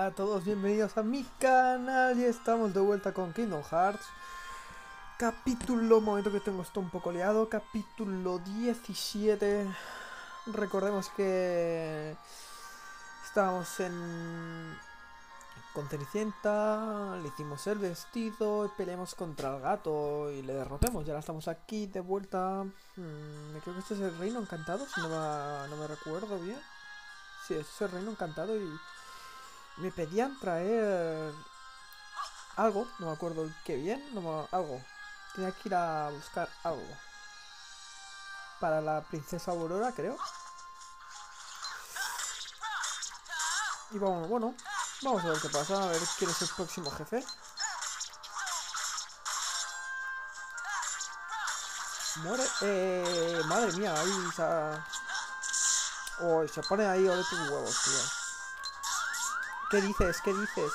a todos, bienvenidos a mi canal y estamos de vuelta con Kingdom Hearts. Capítulo, momento que tengo esto un poco liado, capítulo 17. Recordemos que estábamos con Cenicienta, le hicimos el vestido y peleamos contra el gato y le derrotemos. Y ahora estamos aquí de vuelta. Creo que este es el Reino Encantado, si no me recuerdo bien. Sí, este es el Reino Encantado y me pedían traer algo, no me acuerdo el qué bien, algo. Tenía que ir a buscar algo. Para la princesa Aurora, creo. Y vamos a ver qué pasa, a ver quién es el próximo jefe. Muere. Madre mía, ahí oh, se pone ahí, ole tus huevos, tío. ¿Qué dices? ¿Qué dices?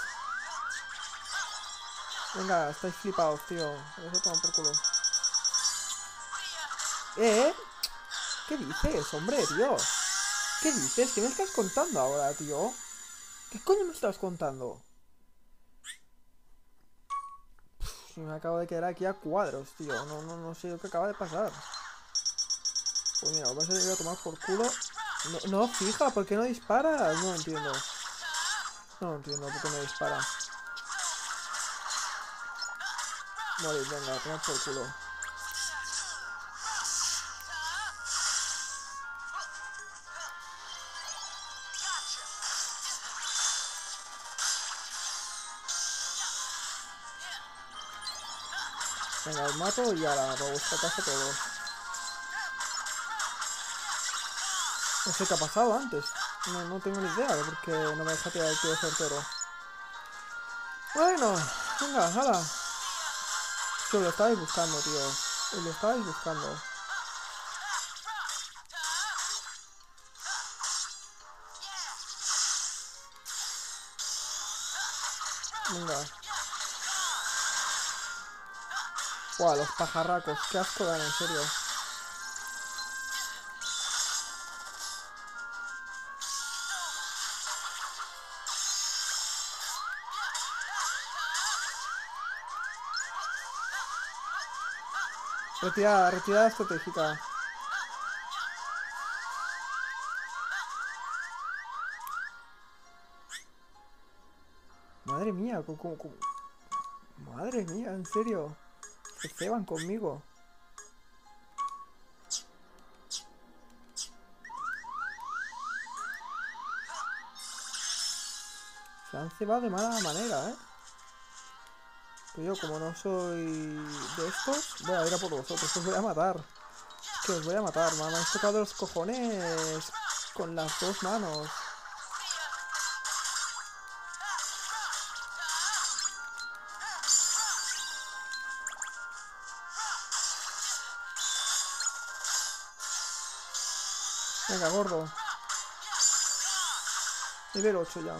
Venga, estáis flipados, tío. Eso toma por culo. ¿Eh? ¿Qué dices, hombre, tío? ¿Qué dices? ¿Qué me estás contando ahora, tío? ¿Qué coño me estás contando? Si me acabo de quedar aquí a cuadros, tío. No sé lo que acaba de pasar. Pues mira, vas a ir a tomar por culo. No, fija, ¿por qué no dispara? No entiendo. No entiendo por qué no dispara. Morir, venga, tomar por culo. Venga, os mato y ahora para vuestra casa todos. No sé qué ha pasado antes. No tengo ni idea de por qué no me deja tirar el tío certero. Bueno, venga, hala. Es que lo estabais buscando, tío. Lo estabais buscando. Venga. Buah, los pajarracos. Qué asco dan, en serio. Retirada estratégica. Madre mía, madre mía, en serio. Se ceban conmigo. Se han cebado de mala manera, ¿eh? Pero yo, como no soy de estos, voy a ir a por vosotros. Os voy a matar. Es que os voy a matar, mamá. Me habéis tocado los cojones con las dos manos. Venga, gordo. Nivel 8 ya.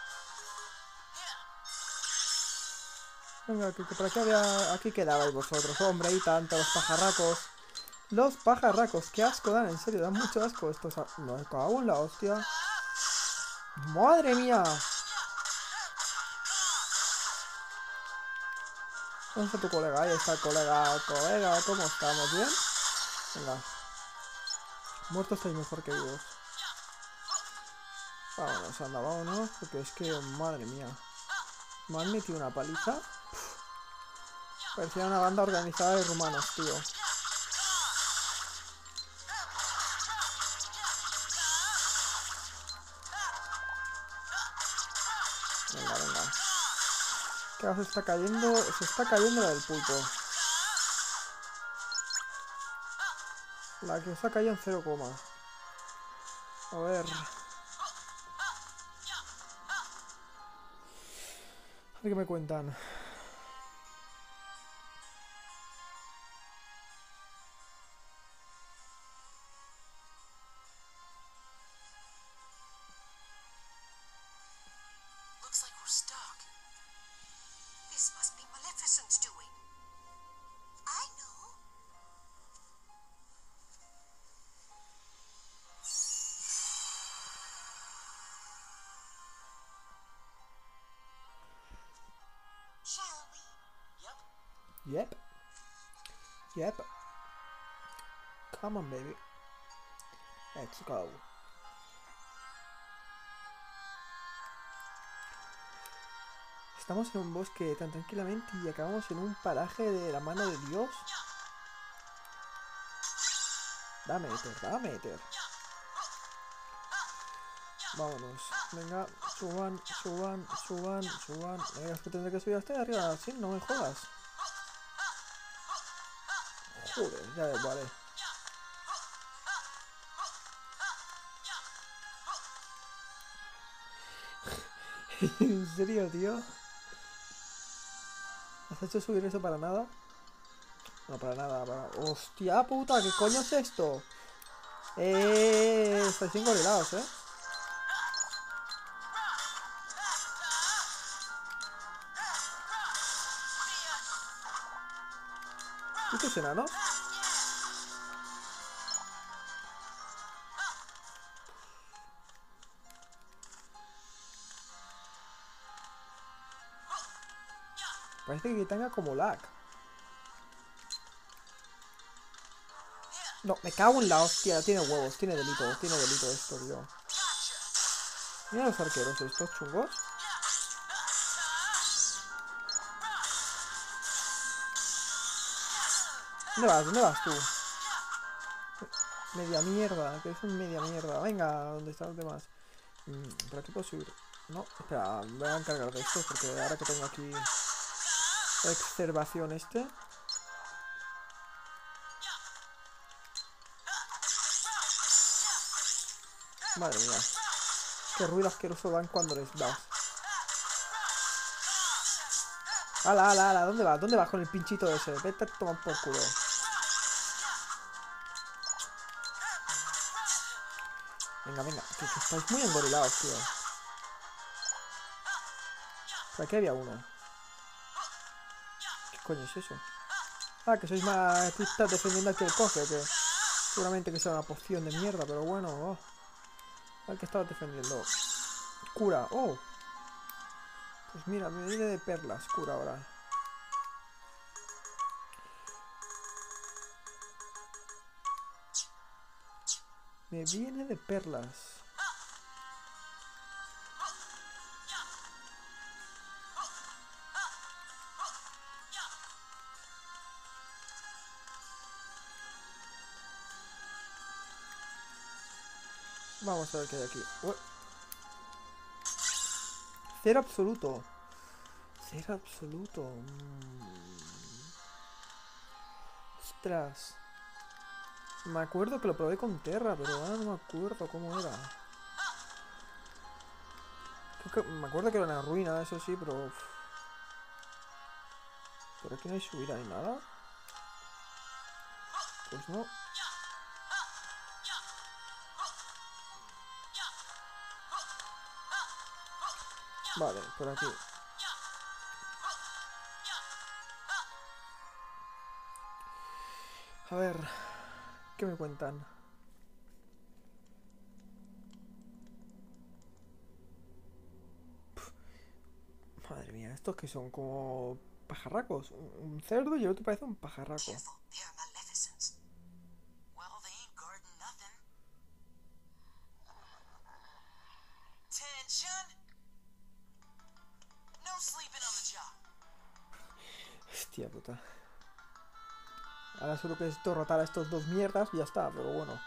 Venga, que por aquí aquí quedabais vosotros. Hombre, y tanto, los pajarracos. Los pajarracos, qué asco dan, en serio, dan mucho asco estos. Me cago en la hostia. ¡Madre mía! ¿Dónde está tu colega? Ahí está el colega. Colega, ¿cómo estamos? ¿Bien? Venga. Muertos estáis mejor que vivos. Vámonos, anda, vámonos. Porque es que, madre mía. Me han metido una paliza. Parecía una banda organizada de rumanos, tío. Venga, venga. ¿Qué se está cayendo? Se está cayendo la del pulpo. La que está cayendo en 0, a ver. A ver qué me cuentan. Looks like we're stuck. This must be Maleficent's doing. I know. Yep. Yep. Come on, baby. Let's go. Estamos en un bosque tan tranquilamente y acabamos en un paraje de la mano de Dios. Dame éter, dame éter. Vámonos. Venga, suban, suban, suban, suban. Venga, es que tendré que subir hasta ahí arriba. Sí, no me jodas. Joder, ya ves, vale. ¿En serio, tío? ¿Has hecho subir eso para nada? No, para nada, para... ¡Hostia puta! ¿Qué coño es esto? Estáis engorilados, ¿eh? ¿Y tus enanos? Parece que tenga como lag. No, me cago en la hostia. Tiene huevos, tiene delito esto, tío. Mira los arqueros estos chungos. ¿Dónde vas? ¿Dónde vas tú? Media mierda, que es un media mierda. Venga, ¿dónde están los demás? ¿Por aquí puedo subir? No, espera, me voy a encargar de esto porque ahora que tengo aquí observación este. Madre mía. Qué ruido asqueroso dan cuando les das. ¡Hala, hala, hala! ¿Dónde vas? ¿Dónde vas con el pinchito ese? Vete a tomar por culo. Venga, venga, que estáis muy engorilados, tío. Por aquí había uno. ¿Qué coño es eso? Ah, que sois más... Tú estás defendiendo aquí el cofre, que... Seguramente que sea una poción de mierda, pero bueno. Oh. Al que estaba defendiendo. Cura, oh. Pues mira, me viene de perlas, cura ahora. Me viene de perlas. Vamos a ver qué hay aquí. Ué. Cero absoluto. Cero absoluto. Ostras. Me acuerdo que lo probé con Terra, pero ahora no me acuerdo cómo era. Creo que, me acuerdo que era una ruina, eso sí, pero... Uf. ¿Por aquí no hay subida ni nada? Pues no. Vale, por aquí. A ver, ¿qué me cuentan? Madre mía, estos que son como pajarracos. Un cerdo y el otro parece un pajarraco. Careful, they are maleficents. Well, they ain't guarding nothing. Tension. No sleeping on the job. Hostia puta. Ahora solo que es derrotar a estos dos mierdas y ya está, pero bueno.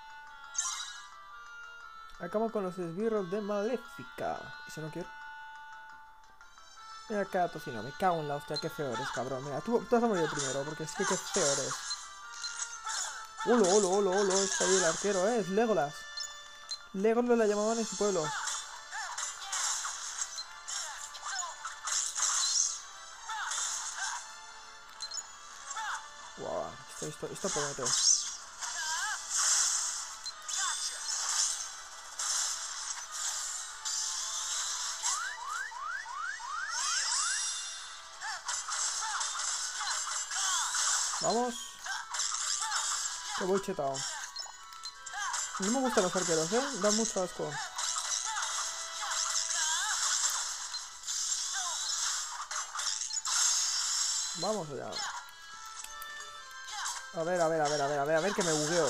Acabamos con los esbirros de Maléfica. ¿Y si no quiero? Mira cada tocino, me cago en la hostia, qué feo eres, cabrón. Mira, tú vas a morir primero, porque es que qué feo eres. ¡Holo, holo, holo, holo! Está ahí el arquero, es Legolas. Legolas la llamaban en su pueblo. Wow, esto promete. Vamos. Que voy chetado. No me gustan los arqueros, dan mucho asco. Vamos allá. A ver, a ver, a ver, a ver, a ver, a ver que me bugueo.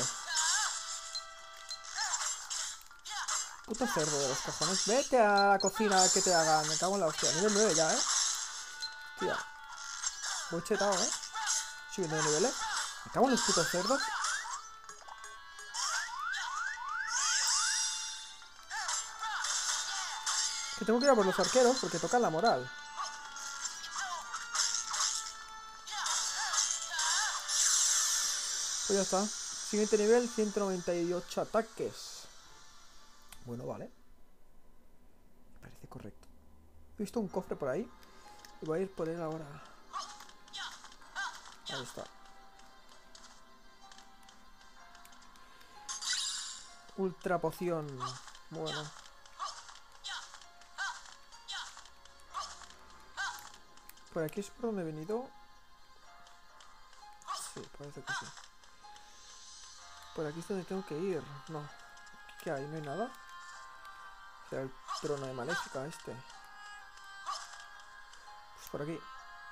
Puto cerdo de los cojones. Vete a la cocina que te hagan. Me cago en la hostia. Nivel 9 ya, Tía. Voy chetado, Subiendo de niveles. Me cago en los putos cerdos. Que tengo que ir a por los arqueros porque tocan la moral. Pues ya está. Siguiente nivel, 198 ataques. Bueno, vale. Me parece correcto. He visto un cofre por ahí. Y voy a ir por él ahora. Ahí está. Ultra poción. Bueno. ¿Por aquí es por donde he venido? Sí, parece que sí. Por aquí es donde tengo que ir. No. ¿Qué hay? ¿No hay nada? O sea, el trono de Maléfica este. Pues por aquí.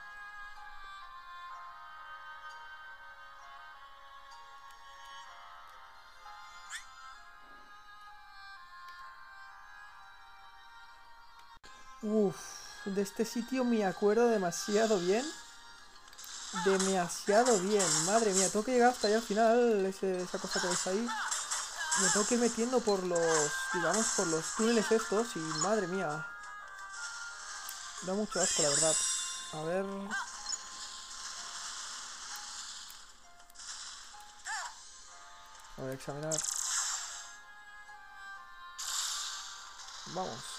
Uff, de este sitio me acuerdo demasiado bien. Demasiado bien, madre mía, tengo que llegar hasta allá al final, esa cosa que veis ahí. Me tengo que ir metiendo por los, digamos, por los túneles estos y madre mía. Da mucho asco, la verdad. A ver... A ver, examinar. Vamos.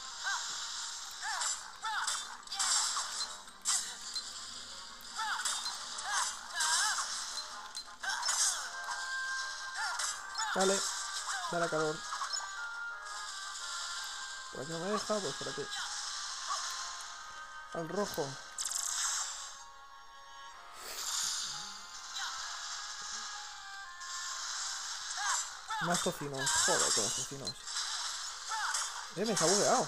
Vale, da la calor. Por aquí no me deja, pues por aquí. Al rojo. Más tocinos, joder con los tocinos. Me se ha bugueado.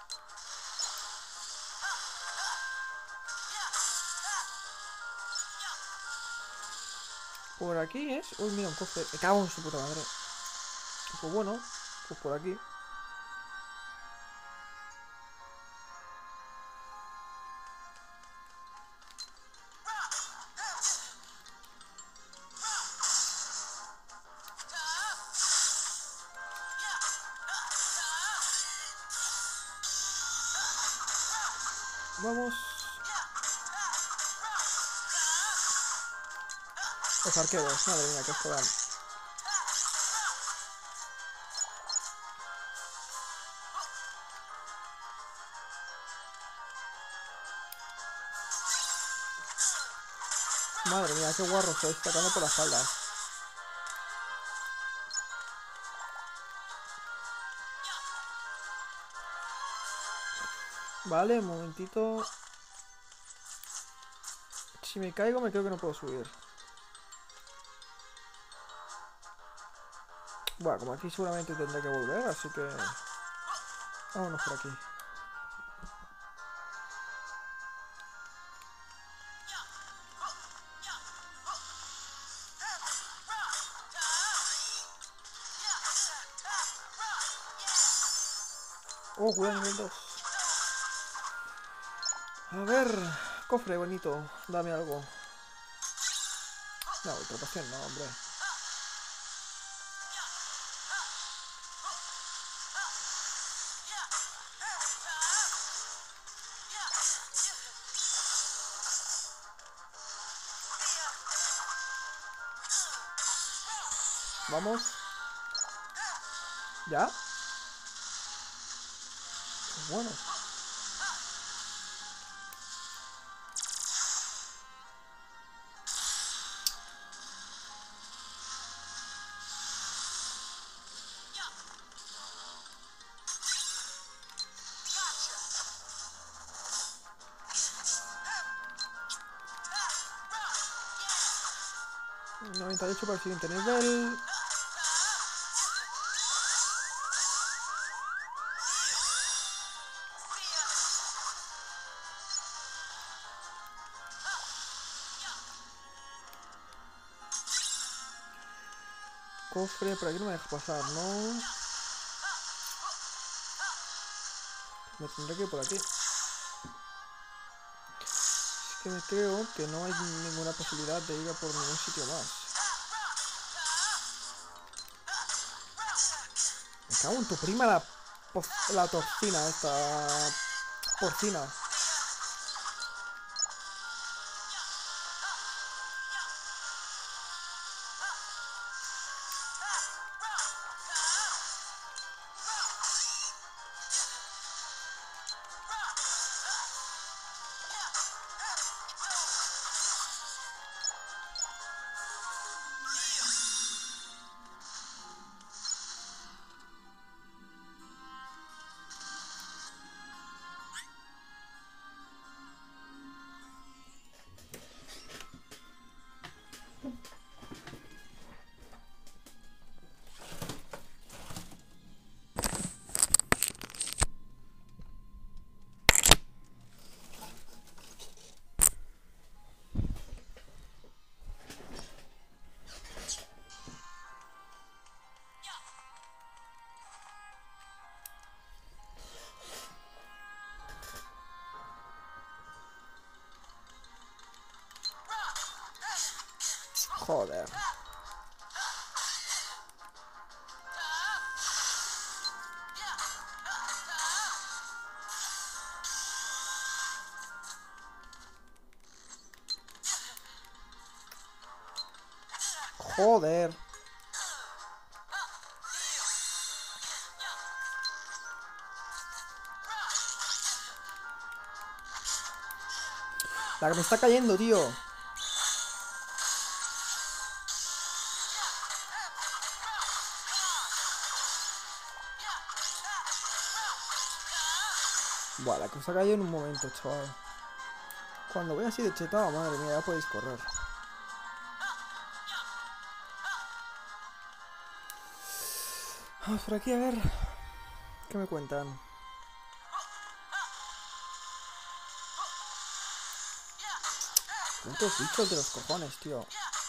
Por aquí es... Uy, mira, un cofre. Me cago en su puta madre. Pues bueno, pues por aquí. Vamos. Los arqueros, madre mía, que jodan. Madre mía, qué guarro soy, atacando por la espalda. Vale, un momentito. Si me caigo me creo que no puedo subir. Bueno, como aquí seguramente tendré que volver, así que... Vámonos por aquí. Oh, cuidado, nivel 2. A ver... Cofre bonito, dame algo. No, otra poción, no, hombre. Vamos. ¿Ya? Pues bueno. Un 98 para el siguiente nivel. cofre, por aquí no me deja pasar, ¿no? Me tendré que ir por aquí. Es que me creo que no hay ninguna posibilidad de ir a por ningún sitio más. Me cago en tu prima la torcina esta porcina. Joder. Joder. La que me está cayendo, tío. Buah, la que os ha caído en un momento, chaval. Cuando voy así de chetado, madre mía, ya podéis correr. Vamos por aquí a ver. ¿Qué me cuentan? ¿Cuántos bichos de los cojones, tío?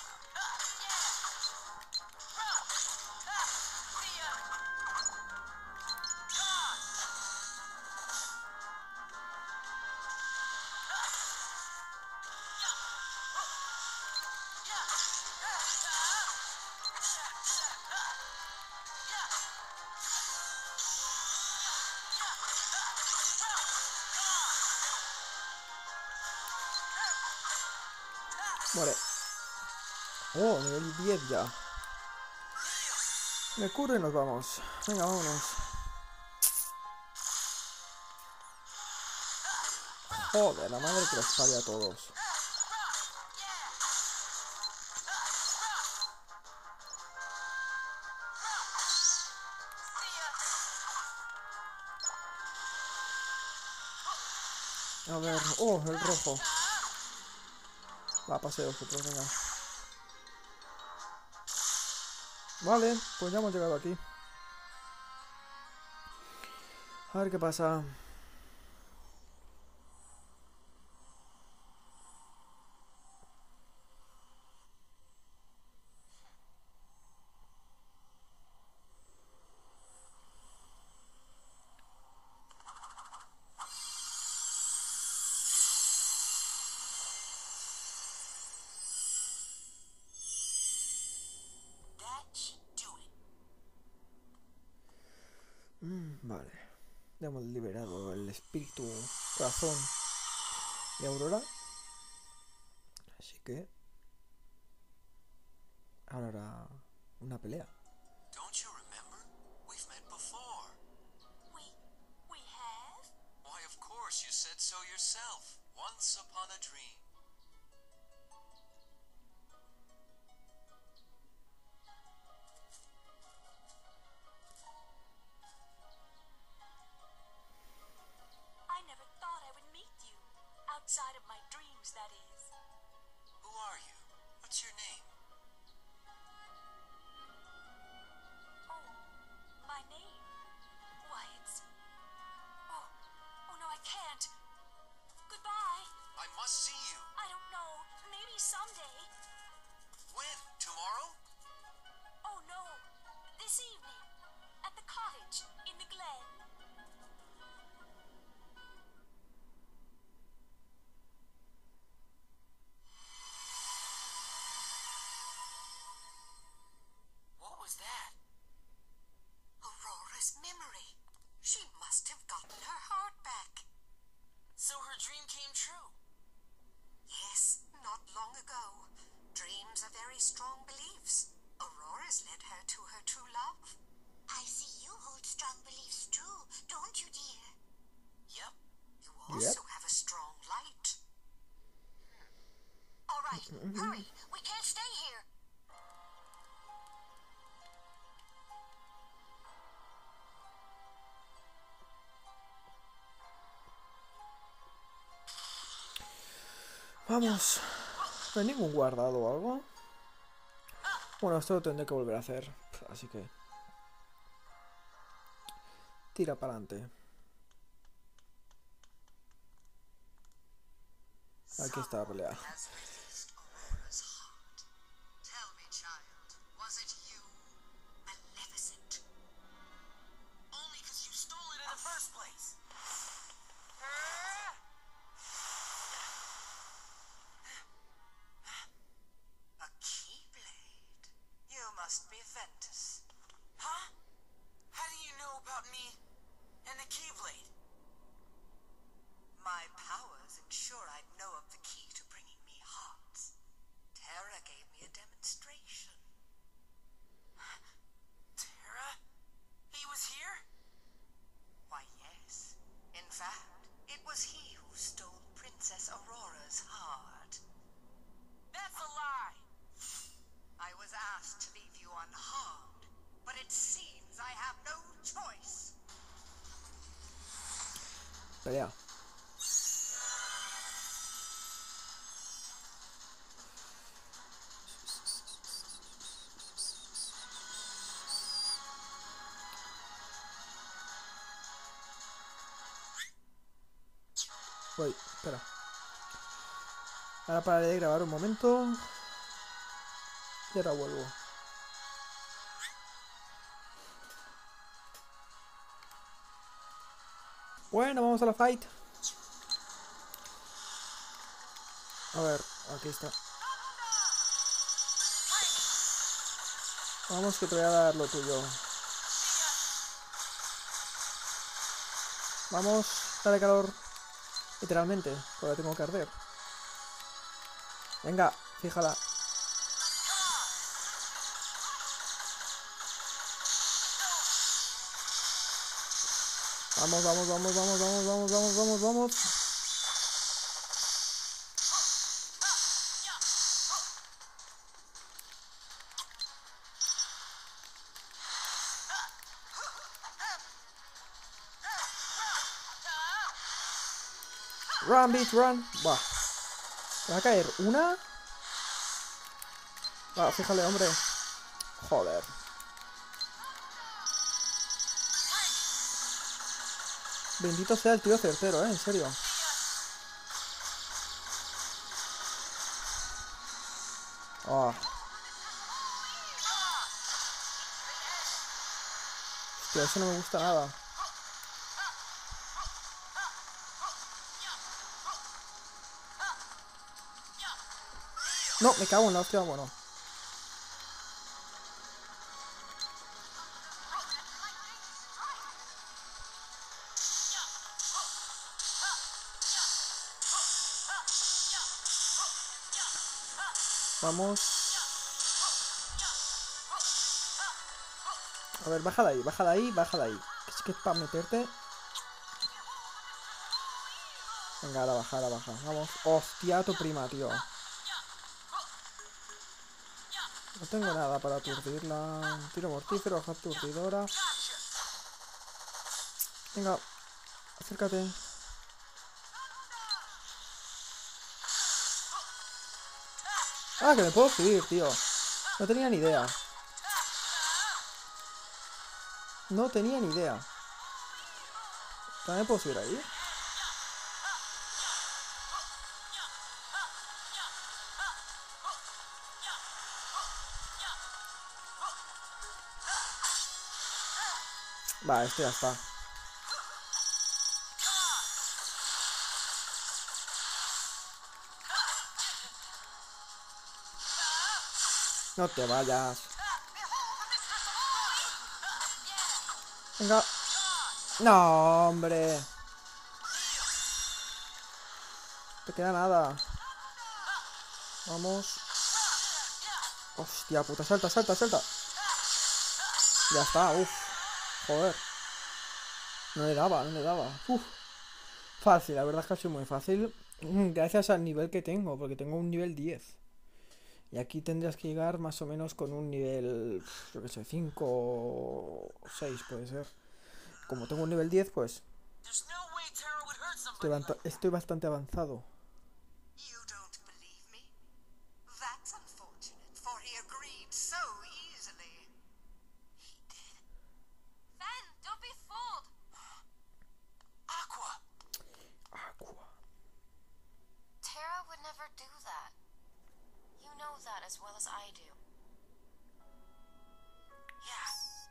Vale. Oh, nivel 10 ya. Me curo y nos vamos. Venga, vámonos. Joder, la madre que los parió a todos. A ver, oh, el rojo. Va, paseo vosotros, venga. Vale, pues ya hemos llegado aquí. A ver qué pasa. Vale. Ya hemos liberado el espíritu, corazón de Aurora. Así que ahora hará una pelea. Don't you remember? We've met before. We have? Why, of course, you said so yourself. Once upon a dream. I never thought I would meet you. Outside of my dreams, that is. Who are you? What's your name? Oh, my name? Why, it's... Oh no, I can't. Goodbye. I must see you. She must have gotten her heart back. So her dream came true? Yes, not long ago. Dreams are very strong beliefs. Aurora's led her to her true love. I see you hold strong beliefs too, don't you, dear? Yep. You also have a strong light. All right, hurry. We can't stay here. Vamos. ¿No hay ningún guardado o algo? Bueno, esto lo tendré que volver a hacer. Así que... tira para adelante. Aquí está la pelea. Must be Ventus. Huh? How do you know about me and the Keyblade? My powers ensure I'd know of the key to bringing me hearts. Terra gave me a demonstration. Terra? He was here? Why, yes. In fact, it was he who stole Princess Aurora's heart. That's a lie! I was asked to leave you unharmed, but it seems I have no choice. Pelea. Voy, espera. Ahora pararé de grabar un momento. Y ahora vuelvo. Bueno, vamos a la fight. A ver, aquí está. Vamos, que te voy a dar lo tuyo. Vamos, dale calor. Literalmente, porque tengo que arder. Venga, fíjala. Vamos, vamos, vamos, vamos, vamos, vamos, vamos, vamos, vamos. Run, bitch, run. Buah. ¿Me va a caer una? Va, fíjale, hombre. Joder. Bendito sea el tío certero, en serio. Oh. Hostia, eso no me gusta nada. No, me cago en la hostia, bueno. Vamos. A ver, baja de ahí, baja de ahí, baja de ahí. Es que es para meterte. Venga, ahora baja, ahora baja. Vamos. Hostia, tu prima, tío. No tengo nada para aturdirla. Tiro mortífero, hoja aturdidora. Venga, acércate. Ah, que me puedo subir, tío. No tenía ni idea. No tenía ni idea. ¿También puedo subir ahí? Va, esto ya está. No te vayas. Venga. No, hombre. No te queda nada. Vamos. Hostia puta, salta, salta, salta. Ya está, uff. Joder. No le daba, no le daba. Uf. Fácil, la verdad es que ha sido muy fácil. Gracias al nivel que tengo, porque tengo un nivel 10. Y aquí tendrías que llegar más o menos con un nivel, yo que sé, 5 o 6 puede ser. Como tengo un nivel 10, pues There's no way Tara would hurt somebody like that. estoy bastante avanzado. You don't believe me? That's unfortunate, for he agreed so easily. He did. Fen, don't be fooled. Aqua! Aqua. Tara would never do that. You know that as well as I do. Yeah.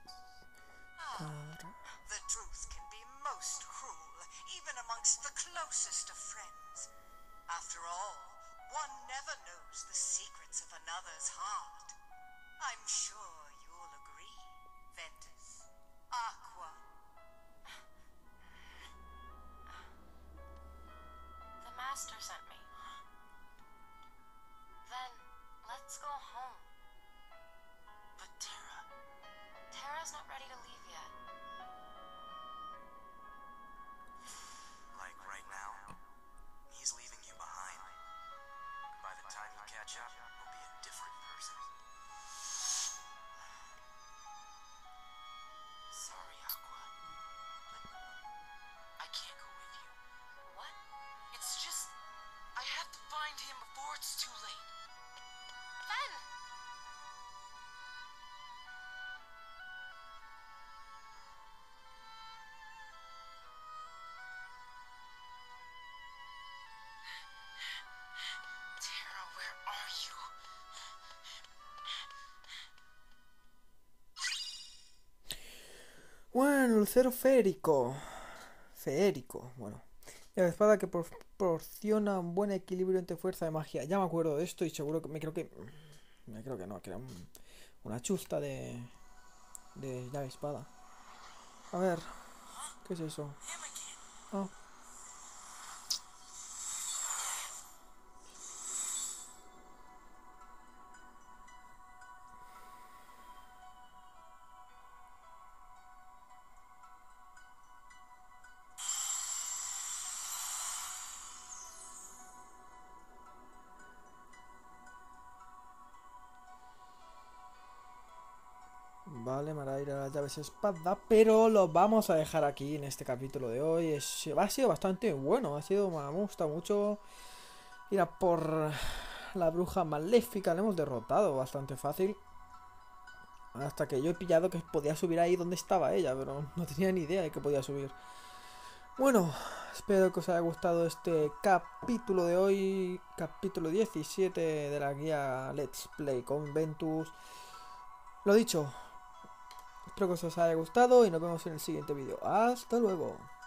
The truth can be most cruel, even amongst the closest of friends. After all, one never knows the secrets of another's heart. I'm sure you'll agree, Ventus. Aqua. The master sent me. Then, let's go home. But Tara, Tara's not ready to leave yet. Like right now, he's leaving you behind. By the time you catch up, he'll be a different person. sorry, Aqua, but I can't go with you. What? It's just, I have to find him before it's too late. Fen! Tara, where are you? Bueno, lucero férico. Feérico, bueno. La espada que proporciona un buen equilibrio entre fuerza y magia. Ya me acuerdo de esto y seguro que me creo que no, que era una chusta de llave espada. A ver, ¿qué es eso? Him again. Ah, vale, Maraira, las llaves espada, pero lo vamos a dejar aquí en este capítulo de hoy. Ha sido bastante bueno, me ha gustado mucho ir a por la bruja maléfica. La hemos derrotado bastante fácil. Hasta que yo he pillado que podía subir ahí donde estaba ella, pero no tenía ni idea de que podía subir. Bueno, espero que os haya gustado este capítulo de hoy, capítulo 17 de la guía Let's Play con Ventus. Lo dicho, espero que os haya gustado y nos vemos en el siguiente vídeo. Hasta luego.